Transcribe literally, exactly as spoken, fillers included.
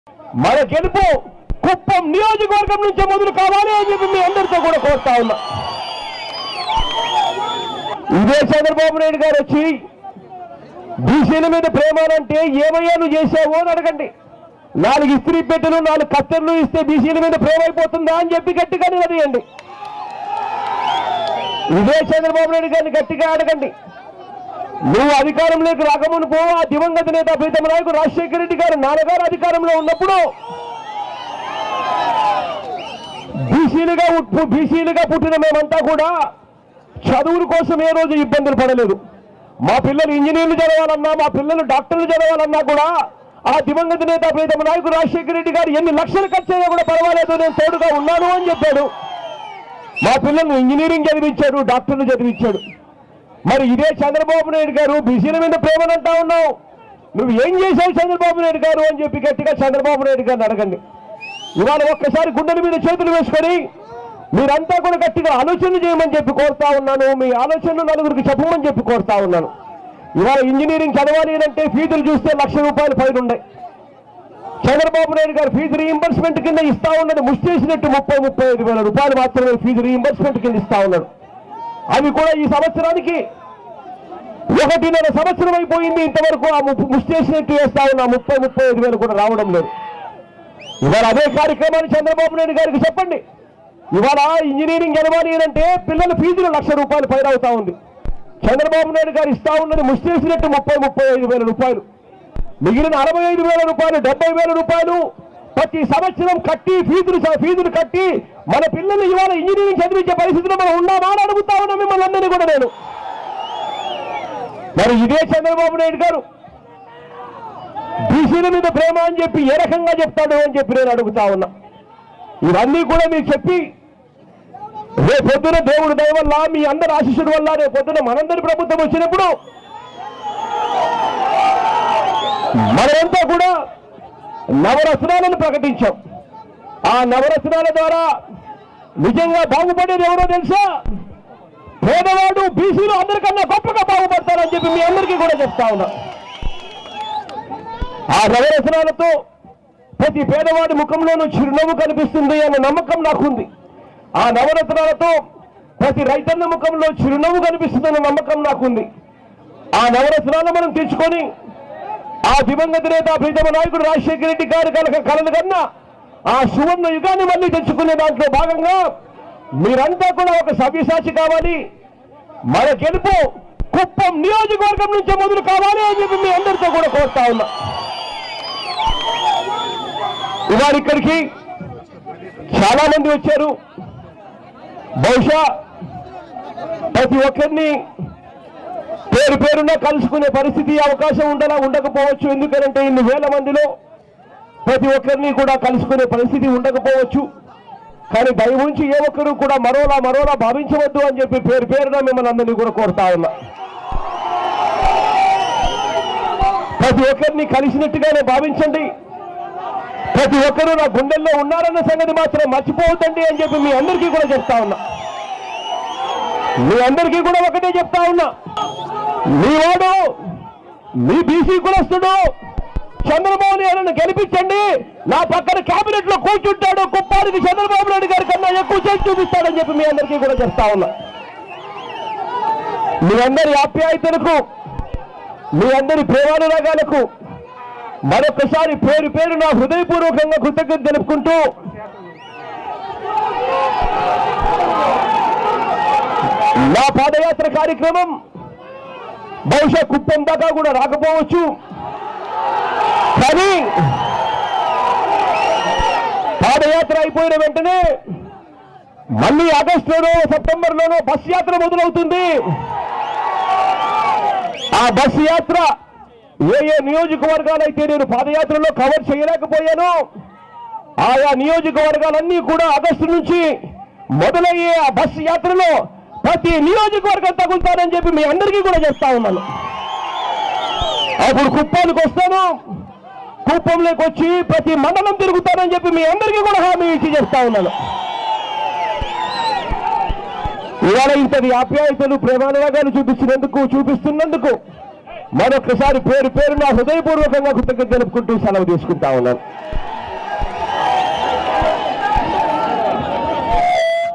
మన గెలుపు కుప్పం నియోజకవర్గం నుంచి మొదలు కావాలి అని చెప్పి మీ అందరితో కూడా కోరుతా ఉన్నా. ఇదే చంద్రబాబు నాయుడు గారు వచ్చి బీసీల మీద ప్రేమాలంటే ఏమయ్యా నువ్వు చేసావు అని అడగండి. నాలుగు ఇస్త్రీ పెట్టెలు నాలుగు కత్తెర్లు ఇస్తే బీసీల మీద ప్రేమ అయిపోతుందా అని చెప్పి గట్టిగా నిలదీయండి. ఇదే చంద్రబాబు నాయుడు గారిని గట్టిగా అడగండి. నువ్వు అధికారంలోకి రాకమునుపో ఆ దివంగత నేత ప్రీతమ నాయకుడు రాజశేఖర రెడ్డి గారు నాన్నగారు అధికారంలో ఉన్నప్పుడు బీసీలుగా బీసీలుగా పుట్టిన మేమంతా కూడా చదువుల కోసం ఏ రోజు ఇబ్బందులు పడలేదు. మా పిల్లలు ఇంజనీర్లు చదవాలన్నా మా పిల్లలు డాక్టర్లు చదవాలన్నా కూడా ఆ దివంగత నేత ప్రీతమ నాయకుడు రాజశేఖర రెడ్డి గారు ఎన్ని లక్షలు ఖర్చు అయినా కూడా పర్వాలేదు, నేను తోడుగా ఉన్నాను అని చెప్పాడు. మా పిల్లల్ని ఇంజనీరింగ్ చదివించాడు, డాక్టర్లు చదివించాడు. మరి ఇదే చంద్రబాబు నాయుడు గారు బీసీల మీద ప్రేమనంటా ఉన్నావు, నువ్వు ఏం చేశావు చంద్రబాబు నాయుడు గారు అని చెప్పి గట్టిగా చంద్రబాబు నాయుడు గారిని అడగండి. ఇవాళ ఒక్కసారి గుండెల మీద చేతులు వేసుకొని మీరంతా కూడా గట్టిగా ఆలోచనలు చేయమని చెప్పి కోరుతా ఉన్నాను. మీ ఆలోచనలు నలుగురికి చెప్పమని చెప్పి కోరుతా ఉన్నాను. ఇవాళ ఇంజనీరింగ్ చదవాలి అంటే ఫీజులు చూస్తే లక్ష రూపాయలు పైన ఉన్నాయి. చంద్రబాబు నాయుడు గారు ఫీజు రీయింబర్స్మెంట్ కింద ఇస్తా ఉన్నది ముష్టేసినట్టు ముప్పై ముప్పై ఐదు వేల రూపాయలు మాత్రమే ఫీజు రీయింబర్స్మెంట్ కింద ఇస్తా ఉన్నాడు. అవి కూడా ఈ సంవత్సరానికి ఒకటిన్నర సంవత్సరం అయిపోయింది, ఇంతవరకు ఆ ముష్టేసినట్టు వేస్తా ఉన్న ముప్పై ముప్పై ఐదు వేలు కూడా రావడం లేదు. ఇవాళ అదే కార్యక్రమాన్ని చంద్రబాబు నాయుడు గారికి చెప్పండి. ఇవాళ ఇంజనీరింగ్ చదవాలి అంటే పిల్లల ఫీజులు లక్ష రూపాయలు పైన అవుతా ఉంది. చంద్రబాబు నాయుడు గారు ఇస్తా ఉన్నది ముష్టేసినట్టు ముప్పై ముప్పై ఐదు వేల రూపాయలు, మిగిలిన అరవై ఐదు వేల రూపాయలు డెబ్బై వేల రూపాయలు ప్రతి సంవత్సరం కట్టి ఫీజులు ఫీజులు కట్టి మన పిల్లలు ఇవాళ ఇంజనీరింగ్ చదివించే పరిస్థితిలో మనం ఉన్నామా అని అడుగుతా ఉన్నా మిమ్మల్ని అందరినీ కూడా నేను. మరి ఇదే చంద్రబాబు నాయుడు గారు బీసీల మీద ప్రేమ అని చెప్పి ఏ రకంగా చెప్తాడు అని చెప్పి నేను అడుగుతా ఉన్నా. ఇవన్నీ కూడా మీకు చెప్పి రేపు పొద్దున దేవుడి దయ వల్ల మీ అందరి ఆశీస్సుల వల్ల రేపు పొద్దున మనందరి ప్రభుత్వం వచ్చినప్పుడు మనమంతా కూడా నవరత్నాలను ప్రకటించాం. ఆ నవరత్నాల ద్వారా నిజంగా బాగుపడేది ఎవరో తెలుసా? పేదవాడు బీసీలు అందరికన్నా గొప్పగా బాగుపడతారని చెప్పి మీ అందరికీ కూడా చెప్తా ఉన్నా. ఆ నవరత్నాలతో ప్రతి పేదవాడి ముఖంలోనూ చిరునవ్వు కనిపిస్తుంది అనే నమ్మకం నాకుంది. ఆ నవరత్నాలతో ప్రతి రైతన్న ముఖంలో చిరునవ్వు కనిపిస్తుందన్న నమ్మకం నాకుంది. ఆ నవరత్నాలు మనం తెచ్చుకొని ఆ దివంగత నేత ప్రీతమ నాయకుడు రాజశేఖర రెడ్డి గారు కనుక కలలు కన్నా ఆ సువర్ణ యుగాన్ని మళ్ళీ తెచ్చుకునే దాంట్లో భాగంగా మీరంతా కూడా ఒక సవ్యసాచి కావాలి. మన గెలుపు కుప్పం నియోజకవర్గం నుంచి మొదలు కావాలి అని చెప్పి మీ అందరితో కూడా కోరుతా ఉన్నా. ఇవాళ ఇక్కడికి చాలా మంది వచ్చారు. బహుశా ప్రతి ఒక్కరిని పేరు పేరున కలుసుకునే పరిస్థితి అవకాశం ఉండలా ఉండకపోవచ్చు. ఎందుకంటే ఇన్ని వేల మందిలో ప్రతి ఒక్కరిని కూడా కలుసుకునే పరిస్థితి ఉండకపోవచ్చు. కానీ దయవుంచి ఏ ఒక్కరు కూడా మరోలా మరోలా భావించవద్దు అని చెప్పి పేరు పేరున మిమ్మల్ని అందరినీ కూడా కోరుతా ఉన్నా. ప్రతి ఒక్కరిని కలిసినట్టుగానే భావించండి. ప్రతి ఒక్కరూ నా గుండెల్లో ఉన్నారన్న సంగతి మాత్రం మర్చిపోవద్దండి అని చెప్పి మీ అందరికీ కూడా చెప్తా ఉన్నా. మీ అందరికీ కూడా ఒకటే చెప్తా ఉన్నా, మీ వాడు మీ బీసీ కులస్తుడు చంద్రబాబు నాయుడుని గెలిపించండి, నా పక్కన కేబినెట్ లో కూర్చుంటాడు, కుప్పానికి చంద్రబాబు నాయుడు గారి కన్నా ఎక్కువ చేసి చూపిస్తాడని చెప్పి మీ అందరికీ కూడా చెప్తా ఉన్నా. మీ అందరి ఆప్యాయతలకు మీ అందరి ప్రేమానురాగాలకు మరొకసారి పేరు పేరు నా హృదయపూర్వకంగా కృతజ్ఞత తెలుపుకుంటూ నా పాదయాత్ర కార్యక్రమం బహుశా కుప్పం దాకా కూడా రాకపోవచ్చు. కానీ పాదయాత్ర అయిపోయిన వెంటనే మళ్ళీ ఆగస్టులోనో సెప్టెంబర్లోనో బస్ యాత్ర మొదలవుతుంది. ఆ బస్ యాత్ర ఏ ఏ నియోజకవర్గాలైతే నేను పాదయాత్రలో కవర్ చేయలేకపోయానో ఆయా నియోజకవర్గాలన్నీ కూడా ఆగస్టు నుంచి మొదలయ్యే ఆ బస్ యాత్రలో ప్రతి నియోజకవర్గం తగులుతానని చెప్పి మీ అందరికీ కూడా చెప్తా ఉన్నాను. అప్పుడు కుప్పానికి వస్తాను, కుప్పంలోకి వచ్చి ప్రతి మండలం తిరుగుతానని చెప్పి మీ అందరికీ కూడా హామీ ఇచ్చి చెప్తా ఉన్నాను. ఇవాళ ఇంతటి ఆప్యాయతలు ప్రేమానురాగాలు చూపించినందుకు చూపిస్తున్నందుకు మరొకసారి పేరు పేరు నా హృదయపూర్వకంగా కృతజ్ఞత తెలుపుకుంటూ సెలవు తీసుకుంటా ఉన్నాను.